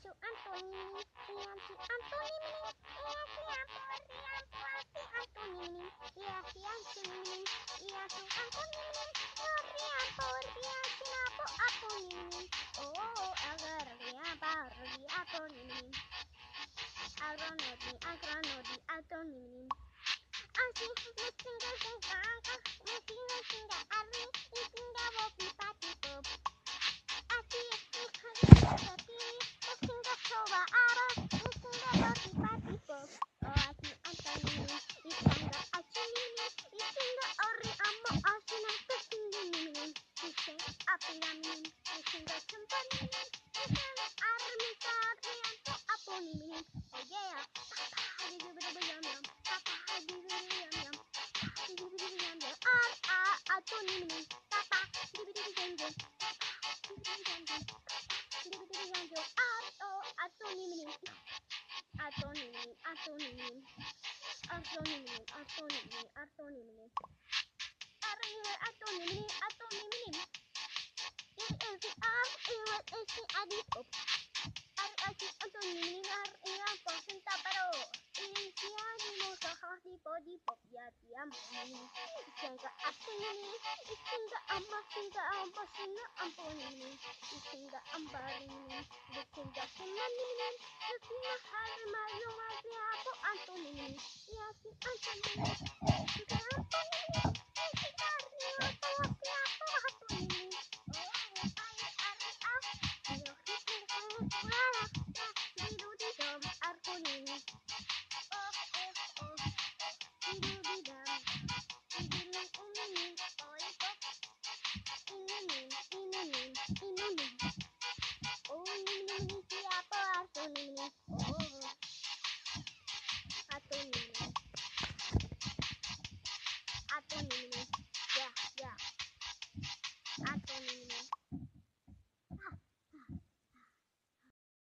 su Antoni, iya si Antoni mining, iya si ampun, si Antoni mining, iya si Antoni mining, iya su Antoni mining, ngori ampun, iya si napo Antoni mining, oh agar apa di Antoni mining, agronodi Antoni mining. Asih mesinga sengkaka, mesinga arni, isinga wopi pati pop. Asih mesinga coba arah, mesinga wopi pati pop. Oh asih Antoni, isinga acuni, isinga ori amo asina kesini, isinga api yamin, isinga cempani, isinga armi tari anto aponi. Oh yeah, papa gitu bener yam yam, papa gitu yam yam. Antoni mining, papa, dibi jeng jeng, dibi jeng jeng, Antoni mining, Antoni mining, Antoni mining, Antoni mining, Antoni mining, Antoni mining, Antoni mining, Antoni mining, isi adipop, Antoni mining, apa cinta baru, isi animo sahasi body pop ya tiam mining, isinga asini, isinga amba singa Antoni mining, isinga ambari mining, isinga semani mining, isinga hari mayu masih aku Antoni mining, ya si Antoni mining, isinga Antoni mining, isinga